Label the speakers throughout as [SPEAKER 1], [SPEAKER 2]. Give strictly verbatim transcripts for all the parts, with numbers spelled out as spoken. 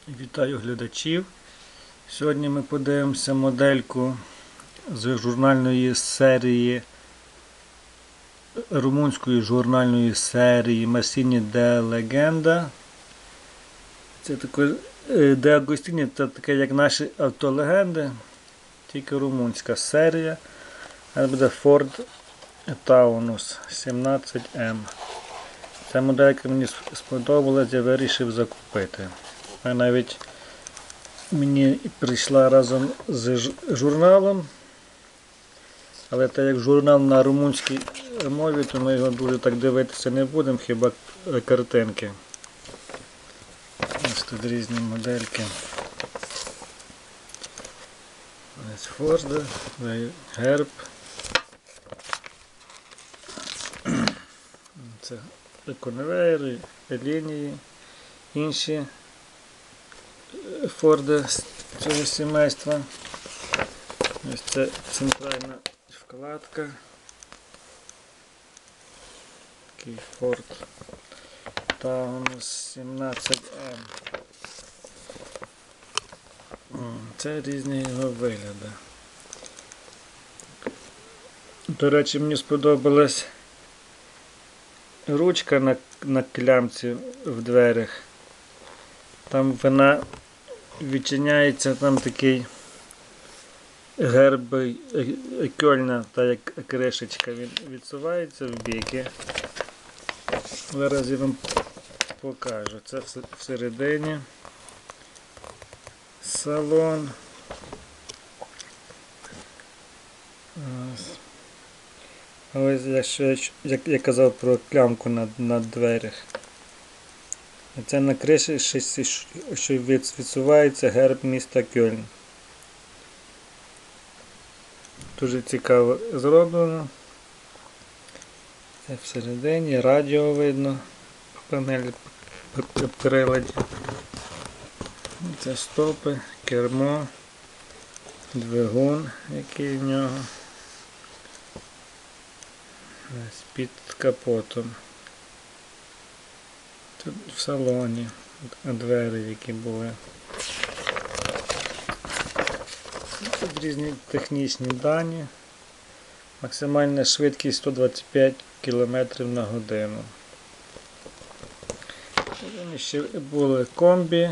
[SPEAKER 1] Вітаю глядачів. Сьогодні ми подивимося модельку з журнальної серії, румунської журнальної серії Massini de Legenda. Це таке, де Агостіні, це таке як наші автолегенди, тільки румунська серія. Це буде Ford Taunus сімнадцять ем. Ця моделька мені сподобалась, я вирішив закупити. А навіть мені прийшла разом з журналом, але так як журнал на румунській мові, то ми його дуже так дивитися не будемо, хіба картинки. Ось тут різні модельки. Ось Ford, герб. Це конвейери, лінії, інші Форди з цього сімейства. Ось це центральна вкладка. Такий Ford Taunus сімнадцять ем. Це різні його вигляди. До речі, мені сподобалась ручка на, на клямці в дверях. Там вона відчиняється, там такий герб Кьольна, та як кришечка, він відсувається в біки. Зараз я вам покажу. Це всередині салон. Ось. Ось якщо, як я казав про клямку на, на дверях. Це на криші, що відсувається герб міста Кьольн. Дуже цікаво зроблено. Це всередині, радіо видно, панель приладі. Це стопи, кермо, двигун, який в нього. Ось під капотом. Тут в салоні двері, які були. Тут різні технічні дані. Максимальна швидкість сто двадцять п'ять кілометрів на годину. Вони ще були комбі,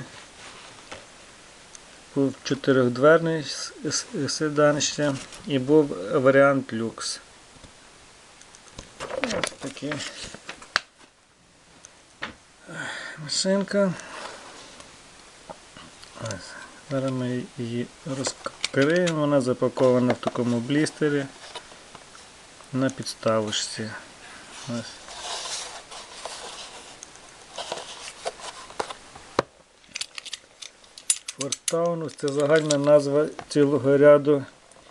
[SPEAKER 1] був чотирьохдверний седан ще і був варіант люкс. Ось такі. Машинка. Ось. Зараз ми її розкриємо, вона запакована в такому блістері на підставочці. Ось. Ford Taunus – це загальна назва цілого ряду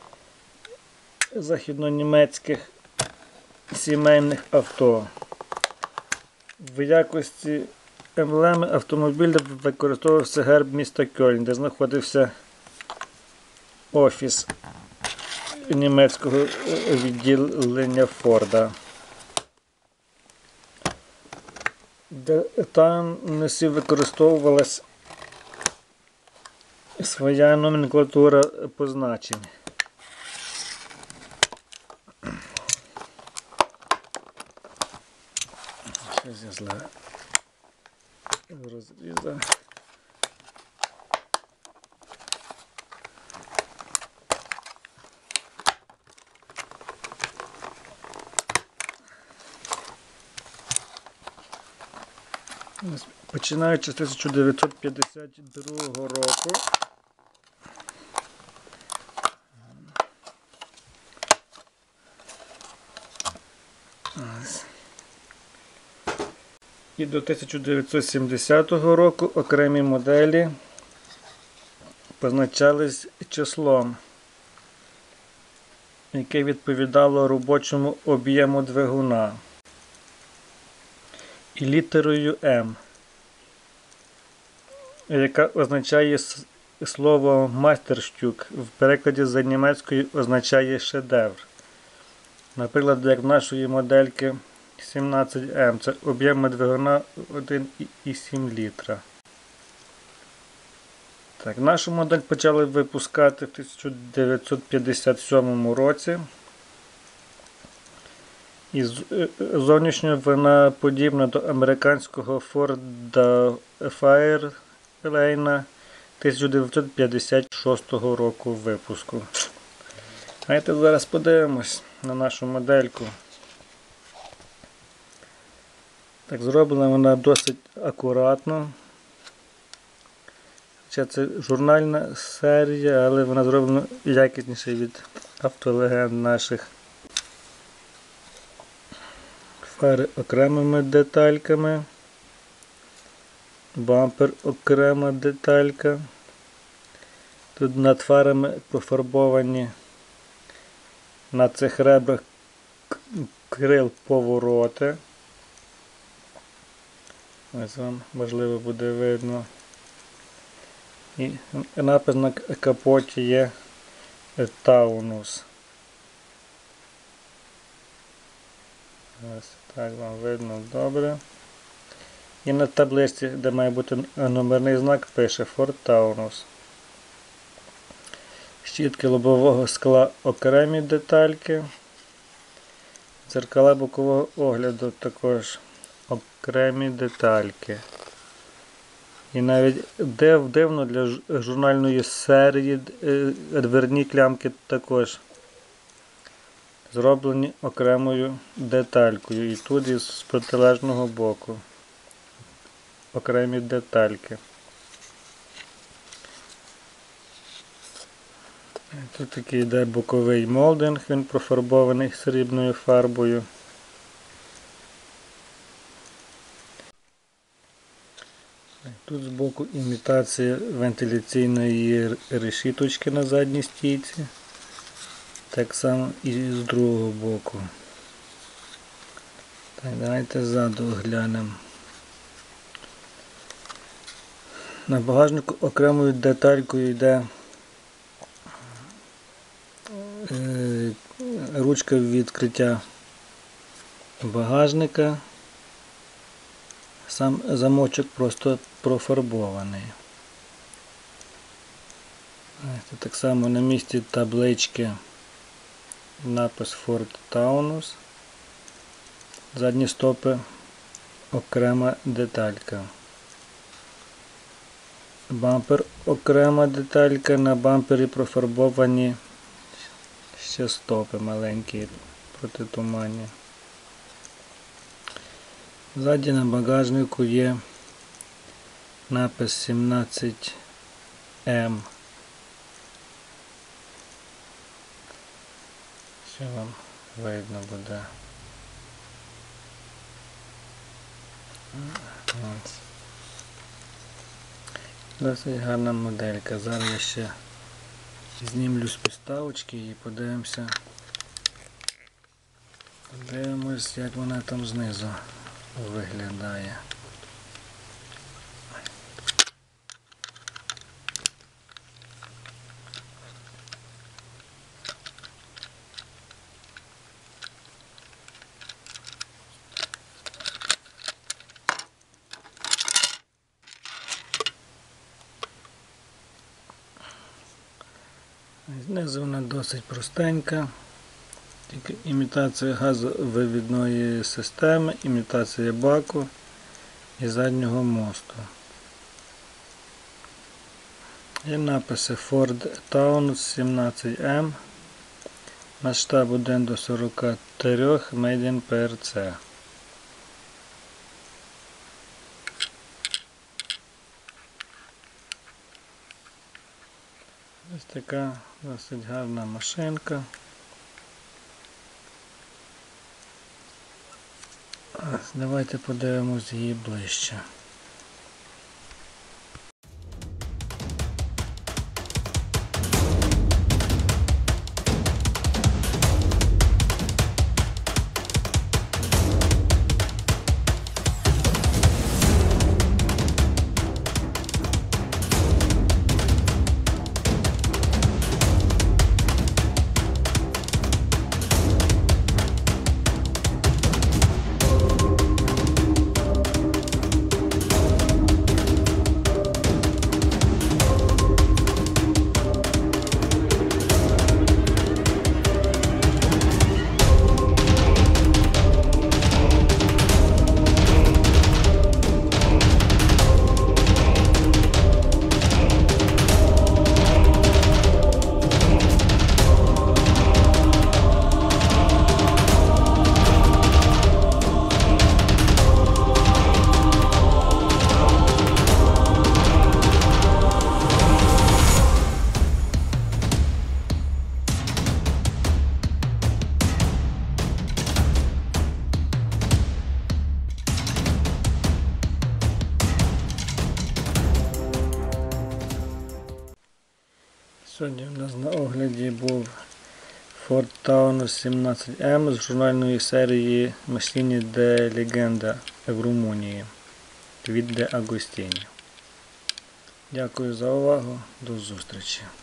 [SPEAKER 1] західнонімецьких сімейних авто. В якості емблеми автомобіля використовувався герб міста Кьольн, де знаходився офіс німецького відділення Форда. Там використовувалась своя номенклатура позначень. Щось я зле розрізав. Починаючи з тисяча дев'ятсот п'ятдесят другого року і до тисяча дев'ятсот сімдесятого року окремі моделі позначались числом, яке відповідало робочому об'єму двигуна, і літерою М, яка означає слово «майстерштюк», в перекладі з німецької означає «шедевр». Наприклад, як в нашої модельки сімнадцять ем, це об'єм двигуна один цілих сім літра. Так, нашу модель почали випускати в тисяча дев'ятсот п'ятдесят сьомому році. І зовнішньо вона подібна до американського Ford Fairlane тисяча дев'ятсот п'ятдесят шостого року випуску. Давайте зараз подивимось на нашу модельку. Так, зроблена вона досить акуратно. Хоча це журнальна серія, але вона зроблена якісніше від автолегенд наших. Фари окремими детальками. Бампер окрема деталька. Тут над фарами пофарбовані на цих ребрах крил повороти. Ось вам можливо буде видно. І напис на капоті є Taunus. Ось так вам видно добре. І на табличці, де має бути номерний знак, пише Ford Taunus. Щітки лобового скла окремі детальки. Дзеркала бокового огляду також окремі детальки. І навіть див, дивно для журнальної серії дверні клямки також зроблені окремою деталькою. І тут із протилежного боку окремі детальки. Тут такий йде боковий молдинг, він профарбований срібною фарбою. Тут збоку імітація вентиляційної решіточки на задній стійці. Так само і з другого боку. Так, давайте ззаду оглянемо. На багажнику окремою деталькою йде е, ручка відкриття багажника. Сам замочок просто профарбований. Ось, так само на місці таблички напис Ford Taunus. Задні стопи окрема деталька. Бампер окрема деталька, на бампері профарбовані ще стопи маленькі протитуманні. Ззаді на багажнику є напис сімнадцять ем. Що вам видно буде? Ось. Досить гарна моделька. Зараз я ще знімлю з підставочки і подивимося. Подивимось, як вона там знизу виглядає. Знизу вона досить простенька, тільки імітація газовивідної системи, імітація баку і заднього мосту. Є написи Ford Taunus сімнадцять ем, масштаб один до сорока трьох, Made in пі ар сі. Ось така досить гарна машинка. Давайте подивимось її ближче. Сьогодні у нас на огляді був Ford Taunus сімнадцять ем з журнальної серії Machine de Legenda в Румунії від De Agostini. Дякую за увагу, до зустрічі.